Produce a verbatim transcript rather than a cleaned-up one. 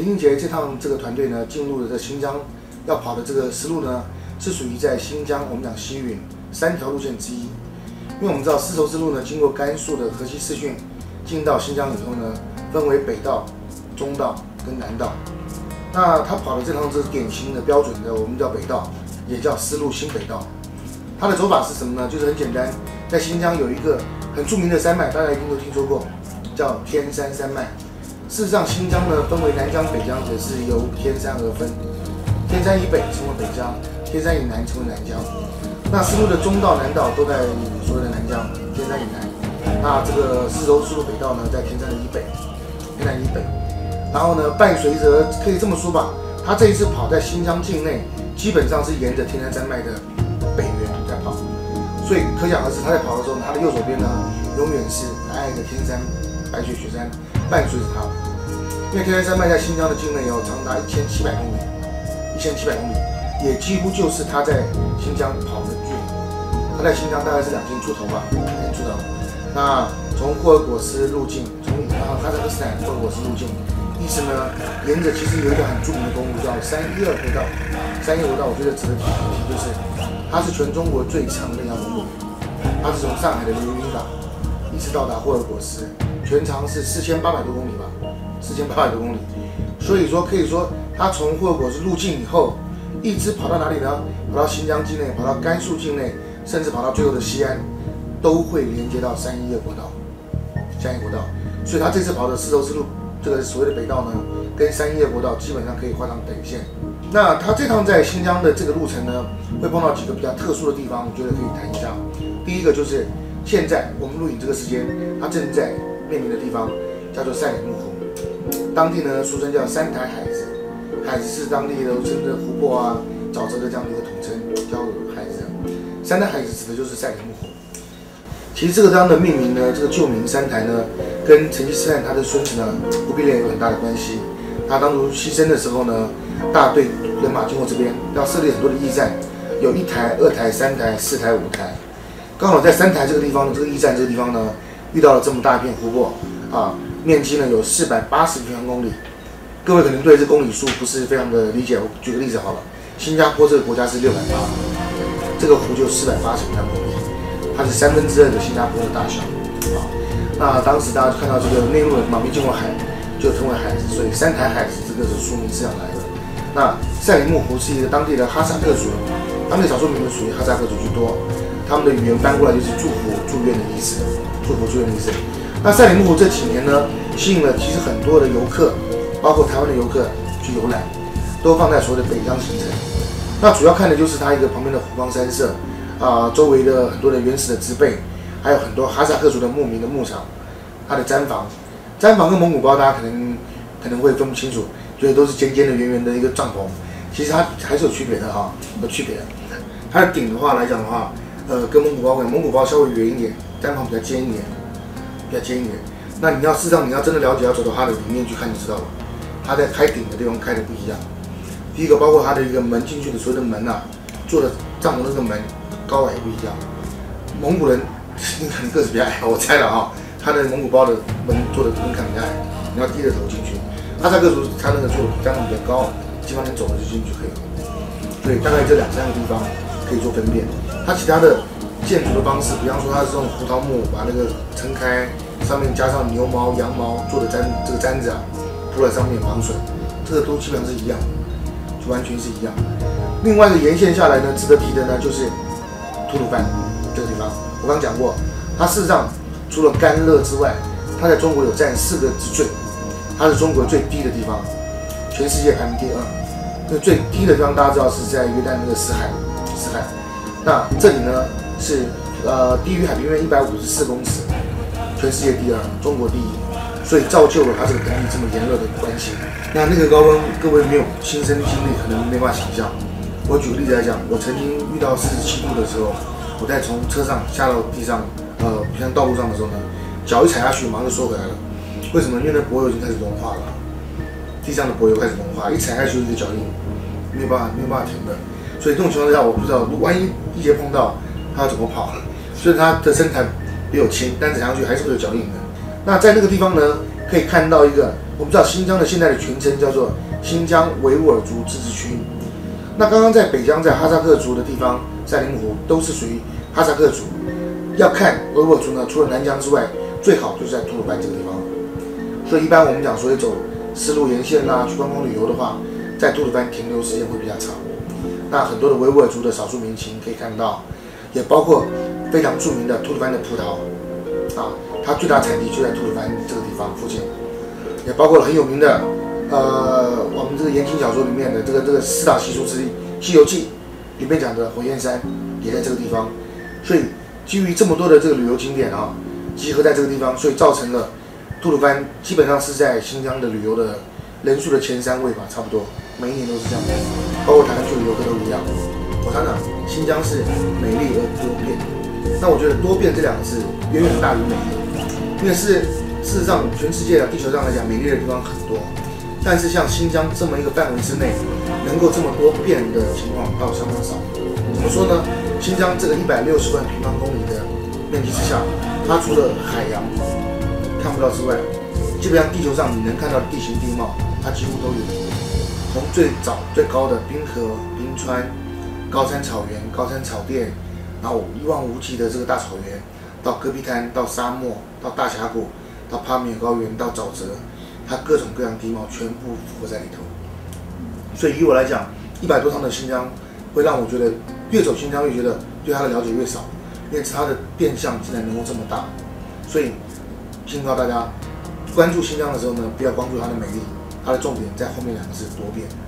林俊杰这趟这个团队呢，进入了这新疆要跑的这个丝路呢，是属于在新疆我们讲西允三条路线之一。因为我们知道丝绸之路呢，经过甘肃的河西四郡，进到新疆以后呢，分为北道、中道跟南道。那他跑的这趟是典型的标准的，我们叫北道，也叫丝路新北道。它的走法是什么呢？就是很简单，在新疆有一个很著名的山脉，大家一定都听说过，叫天山山脉。事实上，新疆呢分为南疆、北疆，也是由天山而分。天山以北称为北疆，天山以南称为南疆。那丝路的中道、南道都在所谓的南疆，天山以南。那这个丝绸之路北道呢，在天山的以北，天南以北。然后呢，伴随着可以这么说吧，他这一次跑在新疆境内，基本上是沿着天山山脉的北缘在跑。所以可想而知，他在跑的时候，他的右手边呢，永远是皑皑的天山、白雪雪山伴随着他。因为天山山脉在新疆的境内有长达一千七百公里，一千七百公里，也几乎就是他在新疆跑的距离。他在新疆大概是两千出头吧，两千出头。那从霍尔果斯路径，从哈萨克斯坦霍尔果斯路径，一直呢沿着其实有一个很著名的公路叫三一二国道。三一二国道我觉得值得提一提，就是它是全中国最长的一条公路，它是从上海的连云港一直到达霍尔果斯，全长是四千八百多公里吧，四千八百多公里。所以说可以说，它从霍尔果斯入境以后，一直跑到哪里呢？跑到新疆境内，跑到甘肃境内，甚至跑到最后的西安，都会连接到三一二国道。三一二国道，所以它这次跑的丝绸之路，这个所谓的北道呢，跟三一二国道基本上可以画上等线。那他这趟在新疆的这个路程呢，会碰到几个比较特殊的地方，我觉得可以谈一下。第一个就是现在我们录影这个时间，他正在面临的地方叫做赛里木湖，当地呢俗称叫三台海子，海子是当地的称的湖泊啊、沼泽的这样的一个统称，叫海子。三台海子指的就是赛里木湖。其实这个这样的命名呢，这个旧名三台呢，跟成吉思汗他的孙子呢忽必烈有很大的关系。他当初牺牲的时候呢，大队人马经过这边，要设立很多的驿站，有一台、二台、三台、四台、五台。刚好在三台这个地方，这个驿站这个地方呢，遇到了这么大一片湖泊啊，面积呢有四百八十平方公里。各位可能对这公里数不是非常的理解，我举个例子好了，新加坡这个国家是六百八，这个湖就四百八十平方公里，它是三分之二的新加坡的大小啊。那当时大家看到这个内陆人嘛，没经过海，就称为海子，所以三台海子这个是书名是这样来的。那赛里木湖是一个当地的哈萨克族，当地少数民族属于哈萨克族居多，他们的语言翻过来就是祝福、祝愿的意思，祝福、祝愿的意思。那赛里木湖这几年呢，吸引了其实很多的游客，包括台湾的游客去游览，都放在所谓的北疆行程。那主要看的就是它一个旁边的湖光山色啊、呃，周围的很多的原始的植被，还有很多哈萨克族的牧民的牧场，它的毡房。毡房跟蒙古包大家可能可能会分不清楚，觉得都是尖尖的、圆圆的一个帐篷，其实它还是有区别的哈，有区别的。它的顶的话来讲的话，呃，跟蒙古包不一样，蒙古包稍微圆一点，毡房比较尖一点，比较尖一点。那你要事实上你要真的了解，要走到它的里面去看就知道了，它在开顶的地方开的不一样。第一个包括它的一个门进去的所有的门啊，做的帐篷的这个门高矮不一样。蒙古人可能个子比较矮，我猜了哈。它的蒙古包的门做的门槛比较矮，你要低着头进去。哈萨克族它那个做帐篷比较高，基本上你走了就进去就可以了。所以大概这两三个地方可以做分辨。它其他的建筑的方式，比方说它是用胡桃木把那个撑开，上面加上牛毛、羊毛做的毡，这个毡子啊铺在上面防水，这个都基本上是一样的，就完全是一样。另外一个沿线下来呢，值得提的呢就是吐鲁番这个地方，我刚讲过，它事实上除了干热之外，它在中国有占四个之最，它是中国最低的地方，全世界排名第二。那最低的地方大家知道是在约旦那个死海，死海。那这里呢是呃低于海平面一百五十四公尺，全世界第二，中国第一，所以造就了它这个盆地这么炎热的关系。那那个高温，各位没有亲身经历，可能没法想象。我举个例子来讲，我曾经遇到四十七度的时候，我在从车上下到地上，呃，像道路上的时候呢，脚一踩下去，马上就缩回来了。为什么？因为那柏油已经开始融化了，地上的柏油开始融化，一踩下去就是一个脚印，没有办法，没有办法停的。所以这种情况下，我不知道，万一一节碰到，他要怎么跑？所以他的身材比我轻，但踩上去还是会有脚印的。那在那个地方呢，可以看到一个我们知道新疆的现在的全称叫做新疆维吾尔族自治区。那刚刚在北疆，在哈萨克族的地方，赛林湖都是属于哈萨克族。要看维吾尔族呢，除了南疆之外，最好就是在吐鲁番这个地方。所以一般我们讲说走丝路沿线啦、啊，去观光旅游的话，在吐鲁番停留时间会比较长。那很多的维吾尔族的少数民情可以看到，也包括非常著名的吐鲁番的葡萄啊，它最大产地就在吐鲁番这个地方附近，也包括很有名的呃，我们这个言情小说里面的这个这个四大习俗之一《西游记》里面讲的火焰山也在这个地方，所以基于这么多的这个旅游景点啊，集合在这个地方，所以造成了吐鲁番基本上是在新疆的旅游的人数的前三位吧，差不多，每一年都是这样的，包括台湾去的游客都一样。我常讲，新疆是美丽而多变，那我觉得多变这两个字远远大于美丽，因为是事实上全世界的地球上来讲，美丽的地方很多，但是像新疆这么一个范围之内，能够这么多变的情况倒相当少。怎么说呢？新疆这个一百六十万平方公里的面积之下，它除了海洋看不到之外，基本上地球上你能看到的地形地貌，它几乎都有。从最早最高的冰河、冰川、高山草原、高山草甸，然后一望无际的这个大草原，到戈壁滩、到沙漠、到大峡谷、到帕米尔高原、到沼泽，它各种各样地貌全部符合在里头。所以以我来讲，一百多趟的新疆，会让我觉得越走新疆越觉得对它的了解越少，因为它的变相竟然能够这么大。所以警告大家，关注新疆的时候呢，不要关注它的美丽，它的重点在后面两个字多变。